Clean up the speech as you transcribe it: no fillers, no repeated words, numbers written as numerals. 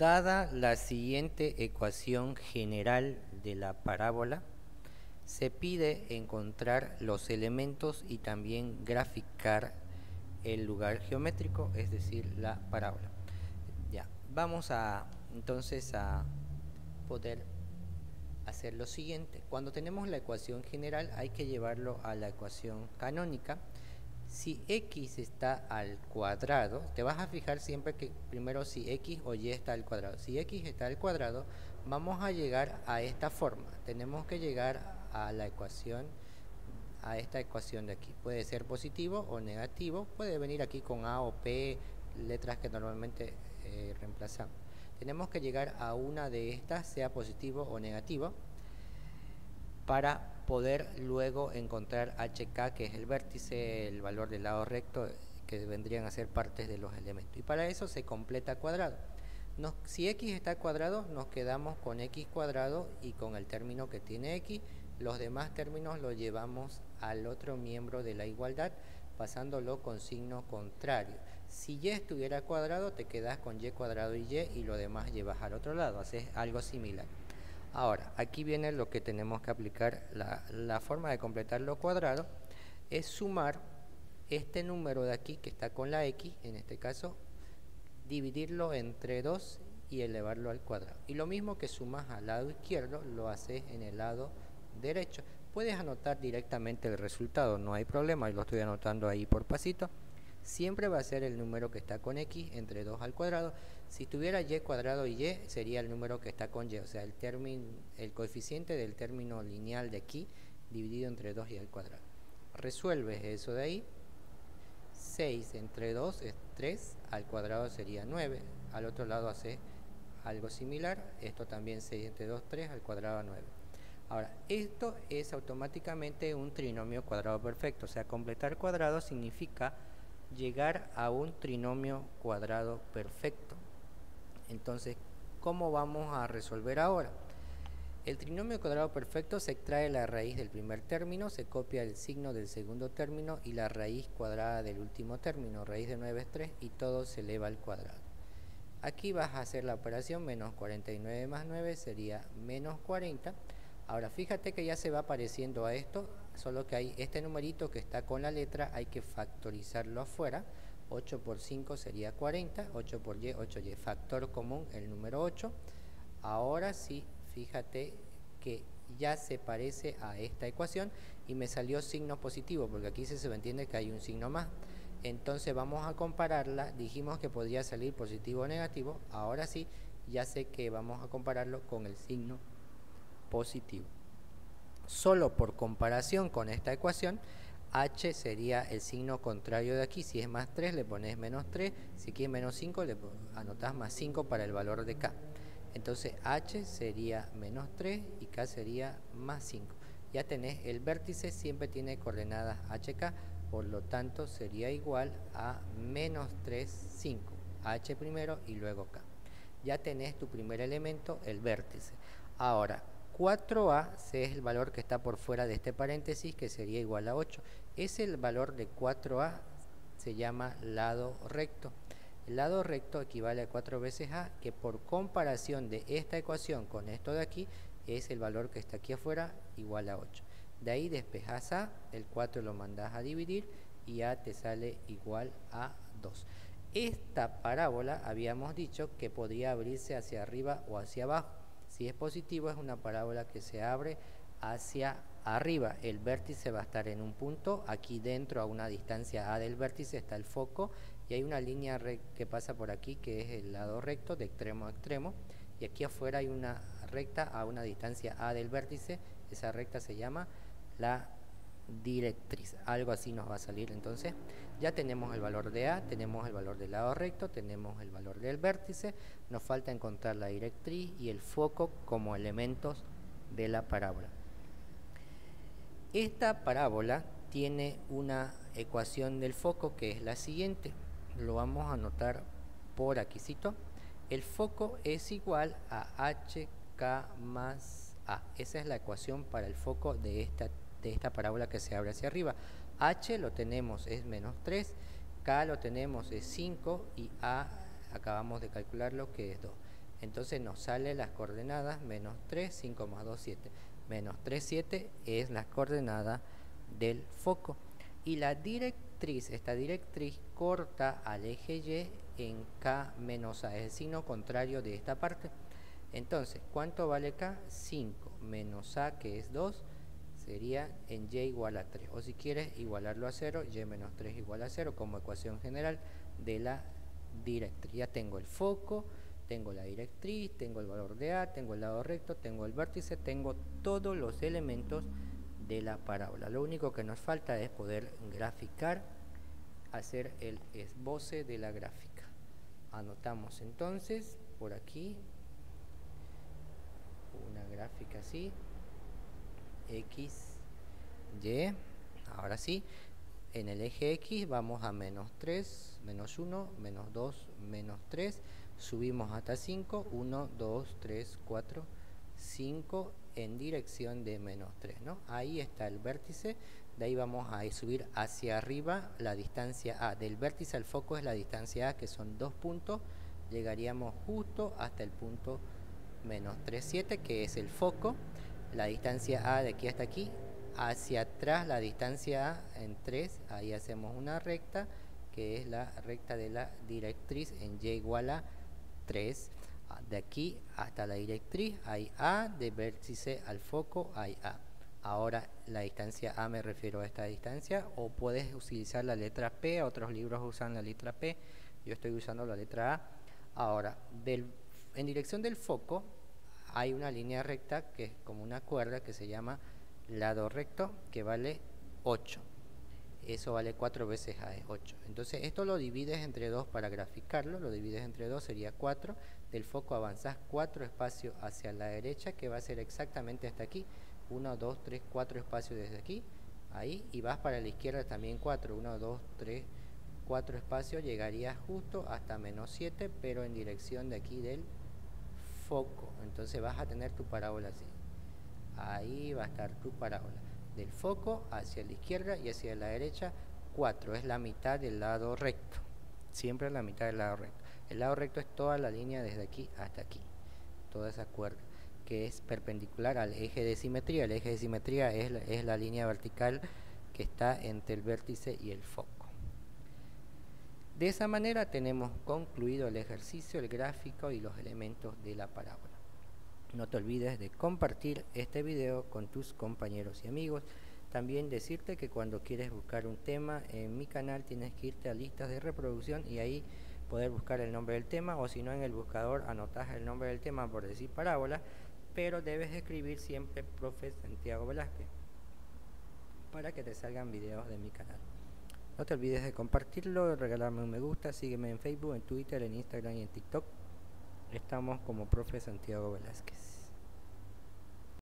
Dada la siguiente ecuación general de la parábola, se pide encontrar los elementos y también graficar el lugar geométrico, es decir, la parábola. Ya, vamos entonces a poder hacer lo siguiente. Cuando tenemos la ecuación general hay que llevarlo a la ecuación canónica. Si x está al cuadrado, te vas a fijar siempre que primero si x o y está al cuadrado. Si x está al cuadrado, vamos a llegar a esta forma. Tenemos que llegar a la ecuación, a esta ecuación de aquí. Puede ser positivo o negativo, puede venir aquí con a o p, letras que normalmente reemplazamos. Tenemos que llegar a una de estas, sea positivo o negativo, para poder luego encontrar HK, que es el vértice, el valor del lado recto, que vendrían a ser partes de los elementos. Y para eso se completa cuadrado. Si x está cuadrado, nos quedamos con x cuadrado y con el término que tiene x. Los demás términos los llevamos al otro miembro de la igualdad, pasándolo con signo contrario. Si y estuviera cuadrado, te quedas con y cuadrado y lo demás llevas al otro lado. Haces algo similar. Ahora, aquí viene lo que tenemos que aplicar. La forma de completar lo cuadrado es sumar este número de aquí que está con la x, en este caso, dividirlo entre 2 y elevarlo al cuadrado. Y lo mismo que sumas al lado izquierdo, lo haces en el lado derecho. Puedes anotar directamente el resultado, no hay problema, yo lo estoy anotando ahí por pasito. Siempre va a ser el número que está con x entre 2 al cuadrado. Si tuviera y cuadrado y y, sería el número que está con y, o sea, el coeficiente del término lineal de aquí dividido entre 2 y al cuadrado. Resuelves eso de ahí. 6 entre 2 es 3, al cuadrado sería 9. Al otro lado hace algo similar. Esto también 6 entre 2, 3, al cuadrado 9. Ahora, esto es automáticamente un trinomio cuadrado perfecto. O sea, completar cuadrado significa llegar a un trinomio cuadrado perfecto. Entonces, ¿cómo vamos a resolver ahora? El trinomio cuadrado perfecto se extrae la raíz del primer término, se copia el signo del segundo término y la raíz cuadrada del último término. Raíz de 9 es 3 y todo se eleva al cuadrado. Aquí vas a hacer la operación, menos 49 más 9 sería menos 40. Ahora fíjate que ya se va pareciendo a esto, solo que hay este numerito que está con la letra, hay que factorizarlo afuera. 8 por 5 sería 40, 8 por y, 8y, factor común el número 8. Ahora sí, fíjate que ya se parece a esta ecuación y me salió signo positivo, porque aquí se entiende que hay un signo más. Entonces vamos a compararla, dijimos que podría salir positivo o negativo, ahora sí, ya sé que vamos a compararlo con el signo positivo. Solo por comparación con esta ecuación, h sería el signo contrario de aquí. Si es más 3 le pones menos 3, si quieres menos 5 le anotas más 5 para el valor de k. Entonces h sería menos 3 y k sería más 5. Ya tenés el vértice, siempre tiene coordenadas hk, por lo tanto sería igual a menos 3, 5, h primero y luego k. Ya tenés tu primer elemento, el vértice. Ahora, 4a es el valor que está por fuera de este paréntesis, que sería igual a 8. Es el valor de 4a, se llama lado recto. El lado recto equivale a 4 veces a, que por comparación de esta ecuación con esto de aquí, es el valor que está aquí afuera, igual a 8. De ahí despejas a, el 4 lo mandas a dividir y a te sale igual a 2. Esta parábola habíamos dicho que podría abrirse hacia arriba o hacia abajo. Si es positivo, es una parábola que se abre hacia arriba. El vértice va a estar en un punto. Aquí dentro, a una distancia a del vértice, está el foco. Y hay una línea que pasa por aquí, que es el lado recto, de extremo a extremo. Y aquí afuera hay una recta a una distancia a del vértice. Esa recta se llama la directriz. Algo así nos va a salir. Entonces, ya tenemos el valor de A, tenemos el valor del lado recto, tenemos el valor del vértice. Nos falta encontrar la directriz y el foco como elementos de la parábola. Esta parábola tiene una ecuación del foco que es la siguiente. Lo vamos a anotar por aquícito. El foco es igual a HK más A. Esa es la ecuación para el foco de esta parábola que se abre hacia arriba. H lo tenemos es menos 3, K lo tenemos es 5 y A acabamos de calcularlo que es 2. Entonces nos sale las coordenadas menos 3, 5 más 2, 7. Menos 3, 7 es la coordenada del foco. Y la directriz, esta directriz corta al eje Y en K menos A, es el signo contrario de esta parte. Entonces, ¿cuánto vale K? 5 menos A, que es 2, sería en Y igual a 3. O si quieres igualarlo a 0, Y menos 3 igual a 0 como ecuación general de la directriz. Ya tengo el foco, tengo la directriz, tengo el valor de A, tengo el lado recto, tengo el vértice, tengo todos los elementos de la parábola. Lo único que nos falta es poder graficar, hacer el esboce de la gráfica. Anotamos entonces por aquí una gráfica así, X, Y. Ahora sí, en el eje X vamos a menos 3, menos 1, menos 2, menos 3, subimos hasta 5, 1, 2, 3, 4, 5 en dirección de menos 3, ¿no? Ahí está el vértice, de ahí vamos a subir hacia arriba la distancia A, del vértice al foco es la distancia A, que son 2 puntos, llegaríamos justo hasta el punto menos 3, 7, que es el foco, la distancia A de aquí hasta aquí, hacia atrás la distancia A en 3, ahí hacemos una recta, que es la recta de la directriz en Y igual a 3, de aquí hasta la directriz hay A, de vértice al foco hay A. Ahora la distancia A, me refiero a esta distancia, o puedes utilizar la letra P, otros libros usan la letra P, yo estoy usando la letra A. Ahora, en dirección del foco hay una línea recta que es como una cuerda que se llama lado recto, que vale 8. Eso vale 4 veces A, es 8. Entonces esto lo divides entre 2 para graficarlo, lo divides entre 2, sería 4. Del foco avanzás 4 espacios hacia la derecha, que va a ser exactamente hasta aquí. 1, 2, 3, 4 espacios desde aquí, ahí, y vas para la izquierda también 4. 1, 2, 3, 4 espacios, llegarías justo hasta menos 7, pero en dirección de aquí del foco. Entonces vas a tener tu parábola así. Ahí va a estar tu parábola. Del foco hacia la izquierda y hacia la derecha, 4. Es la mitad del lado recto. Siempre la mitad del lado recto. El lado recto es toda la línea desde aquí hasta aquí. Toda esa cuerda que es perpendicular al eje de simetría. El eje de simetría es la línea vertical que está entre el vértice y el foco. De esa manera tenemos concluido el ejercicio, el gráfico y los elementos de la parábola. No te olvides de compartir este video con tus compañeros y amigos. También decirte que cuando quieres buscar un tema en mi canal tienes que irte a listas de reproducción y ahí poder buscar el nombre del tema, o si no en el buscador anotas el nombre del tema por decir parábola, pero debes escribir siempre Profe Santiago Velázquez para que te salgan videos de mi canal. No te olvides de compartirlo, regalarme un me gusta, sígueme en Facebook, en Twitter, en Instagram y en TikTok. Estamos como Profe Santiago Velázquez.